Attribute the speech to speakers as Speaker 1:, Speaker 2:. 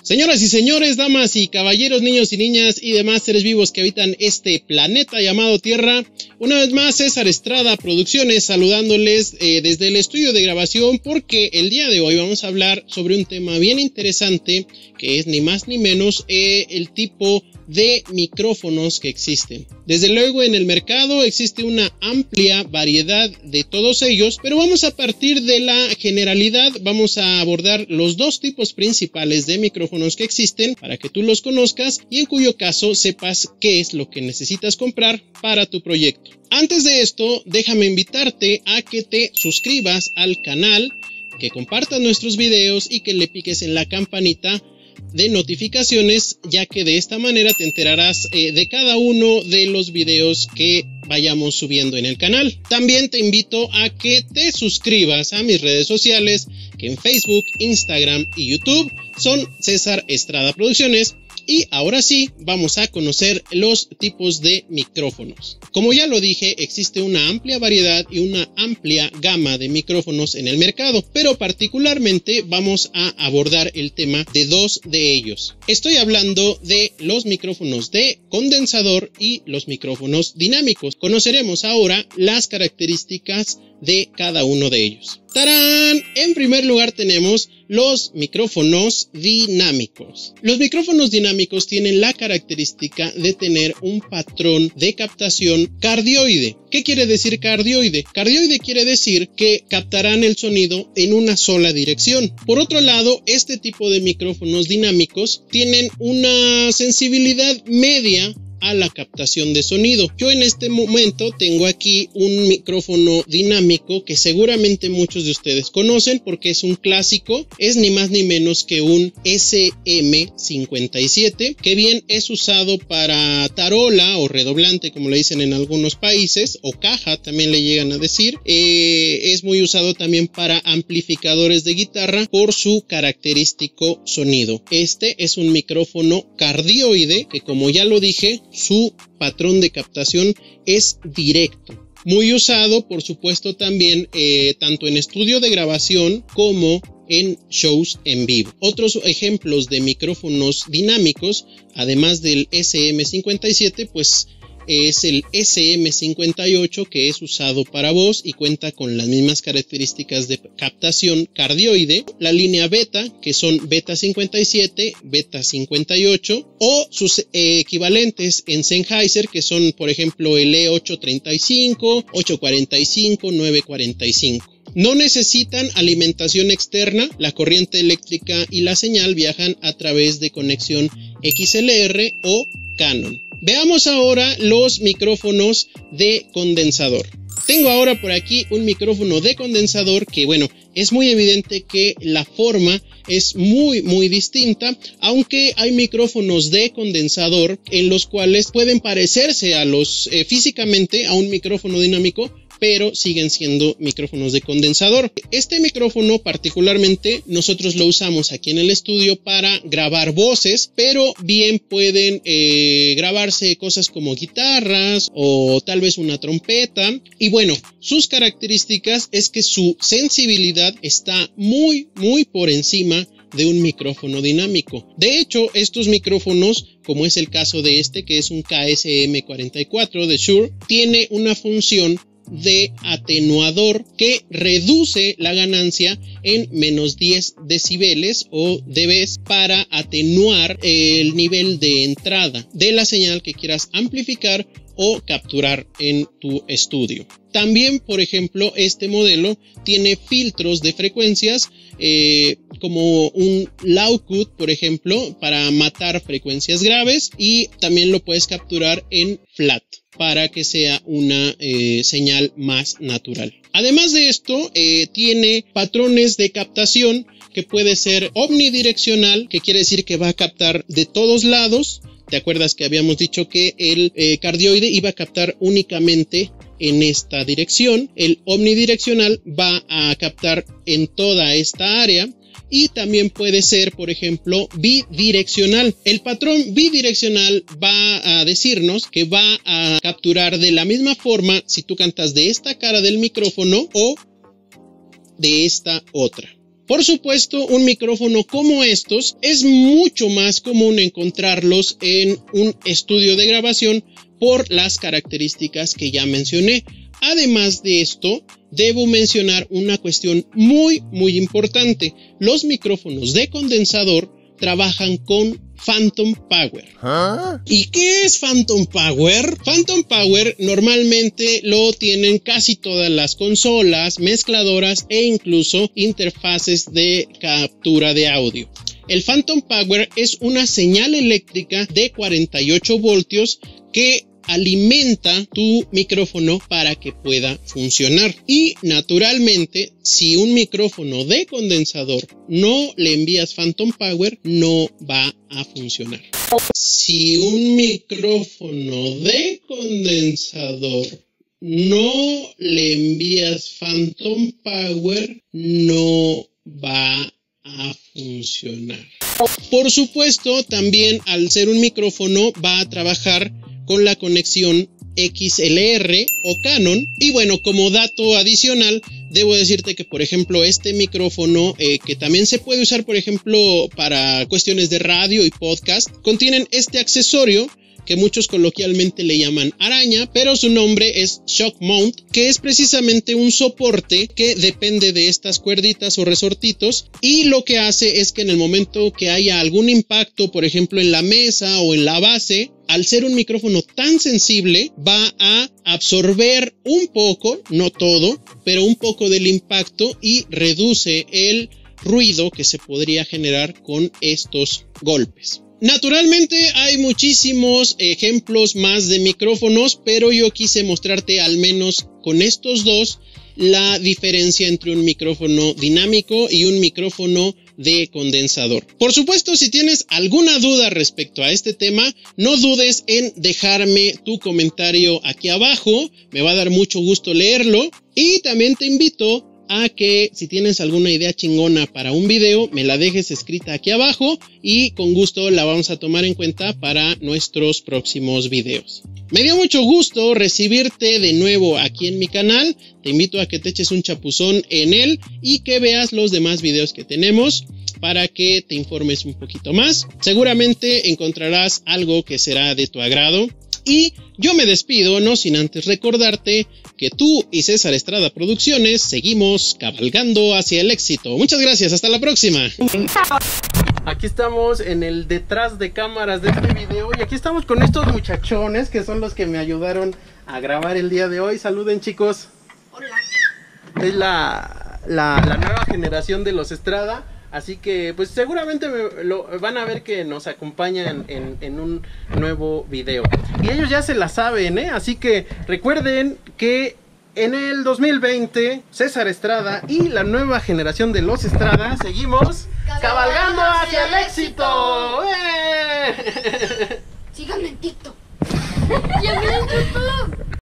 Speaker 1: Señoras y señores, damas y caballeros, niños y niñas y demás seres vivos que habitan este planeta llamado Tierra, una vez más César Estrada Producciones saludándoles desde el estudio de grabación, porque el día de hoy vamos a hablar sobre un tema bien interesante que es ni más ni menos el tipo de micrófonos que existen. Desde luego en el mercado existe una amplia variedad de todos ellos, pero vamos a partir de la generalidad. Vamos a abordar los dos tipos principales de micrófonos que existen para que tú los conozcas y en cuyo caso sepas qué es lo que necesitas comprar para tu proyecto. Antes de esto, déjame invitarte a que te suscribas al canal, que compartas nuestros videos y que le piques en la campanita de notificaciones, ya que de esta manera te enterarás de cada uno de los videos que vayamos subiendo en el canal. También te invito a que te suscribas a mis redes sociales, que en Facebook, Instagram y YouTube son César Estrada Producciones. Y ahora sí, vamos a conocer los tipos de micrófonos. Como ya lo dije, existe una amplia variedad y una amplia gama de micrófonos en el mercado, pero particularmente vamos a abordar el tema de dos de ellos. Estoy hablando de los micrófonos de condensador y los micrófonos dinámicos. Conoceremos ahora las características de cada uno de ellos. ¡Tarán! En primer lugar tenemos los micrófonos dinámicos. Los micrófonos dinámicos tienen la característica de tener un patrón de captación cardioide. ¿Qué quiere decir cardioide? Cardioide quiere decir que captarán el sonido en una sola dirección. Por otro lado, este tipo de micrófonos dinámicos tienen una sensibilidad media a la captación de sonido. Yo en este momento tengo aquí un micrófono dinámico que seguramente muchos de ustedes conocen porque es un clásico. Es ni más ni menos que un SM57, que bien es usado para tarola o redoblante, como le dicen en algunos países, o caja también le llegan a decir. Es muy usado también para amplificadores de guitarra por su característico sonido. Este es un micrófono cardioide que, como ya lo dije, su patrón de captación es directo. Muy usado, por supuesto, también tanto en estudio de grabación como en shows en vivo. Otros ejemplos de micrófonos dinámicos, además del SM57, pues es el SM58, que es usado para voz y cuenta con las mismas características de captación cardioide. La línea beta, que son beta 57, beta 58, o sus equivalentes en Sennheiser, que son por ejemplo el E835, 845, 945. No necesitan alimentación externa, la corriente eléctrica y la señal viajan a través de conexión XLR o Canon. Veamos ahora los micrófonos de condensador. Tengo ahora por aquí un micrófono de condensador que, bueno, es muy evidente que la forma es muy distinta, aunque hay micrófonos de condensador en los cuales pueden parecerse a los físicamente a un micrófono dinámico, pero siguen siendo micrófonos de condensador. Este micrófono particularmente nosotros lo usamos aquí en el estudio para grabar voces, pero bien pueden grabarse cosas como guitarras o tal vez una trompeta. Y bueno, sus características es que su sensibilidad está muy por encima de un micrófono dinámico. De hecho, estos micrófonos, como es el caso de este, que es un KSM44 de Shure, tiene una función de atenuador que reduce la ganancia en menos 10 decibeles o dBs para atenuar el nivel de entrada de la señal que quieras amplificar o capturar en tu estudio. También, por ejemplo, este modelo tiene filtros de frecuencias como un low cut, por ejemplo, para matar frecuencias graves, y también lo puedes capturar en flat para que sea una señal más natural. Además de esto, tiene patrones de captación que puede ser omnidireccional, que quiere decir que va a captar de todos lados. ¿Te acuerdas que habíamos dicho que el cardioide iba a captar únicamente en esta dirección? El omnidireccional va a captar en toda esta área. Y también puede ser, por ejemplo, bidireccional. El patrón bidireccional va a decirnos que va a capturar de la misma forma si tú cantas de esta cara del micrófono o de esta otra. Por supuesto, un micrófono como estos es mucho más común encontrarlos en un estudio de grabación por las características que ya mencioné. Además de esto, debo mencionar una cuestión muy importante. Los micrófonos de condensador trabajan con Phantom Power. ¿Y qué es Phantom Power? Phantom Power normalmente lo tienen casi todas las consolas, mezcladoras e incluso interfaces de captura de audio. El Phantom Power es una señal eléctrica de 48 voltios que alimenta tu micrófono para que pueda funcionar. Y naturalmente, si un micrófono de condensador no le envías Phantom Power, no va a funcionar. Si un micrófono de condensador no le envías Phantom Power, no va a funcionar. Por supuesto, también al ser un micrófono va a trabajar con la conexión XLR o Canon. Y bueno, como dato adicional, debo decirte que por ejemplo este micrófono que también se puede usar por ejemplo para cuestiones de radio y podcast, contienen este accesorio que muchos coloquialmente le llaman araña, pero su nombre es Shock Mount, que es precisamente un soporte que depende de estas cuerditas o resortitos, y lo que hace es que en el momento que haya algún impacto, por ejemplo en la mesa o en la base, al ser un micrófono tan sensible, va a absorber un poco, no todo, pero un poco del impacto y reduce el ruido que se podría generar con estos golpes. Naturalmente hay muchísimos ejemplos más de micrófonos, pero yo quise mostrarte al menos con estos dos la diferencia entre un micrófono dinámico y un micrófono de condensador. Por supuesto, si tienes alguna duda respecto a este tema, no dudes en dejarme tu comentario aquí abajo, me va a dar mucho gusto leerlo, y también te invito a que si tienes alguna idea chingona para un video, me la dejes escrita aquí abajo y con gusto la vamos a tomar en cuenta para nuestros próximos videos. Me dio mucho gusto recibirte de nuevo aquí en mi canal. Te invito a que te eches un chapuzón en él y que veas los demás videos que tenemos para que te informes un poquito más. Seguramente encontrarás algo que será de tu agrado. Y yo me despido, no sin antes recordarte que tú y César Estrada Producciones seguimos cabalgando hacia el éxito. Muchas gracias, hasta la próxima. Aquí estamos en el detrás de cámaras de este video y aquí estamos con estos muchachones que son los que me ayudaron a grabar el día de hoy. Saluden, chicos.
Speaker 2: Hola.
Speaker 1: Es la nueva generación de los Estrada. Así que pues seguramente van a ver que nos acompañan en un nuevo video. Y ellos ya se la saben, así que recuerden que en el 2020 César Estrada y la nueva generación de los Estrada seguimos cabalgando hacia el éxito.
Speaker 2: Síganme en TikTok. Y a mí en YouTube.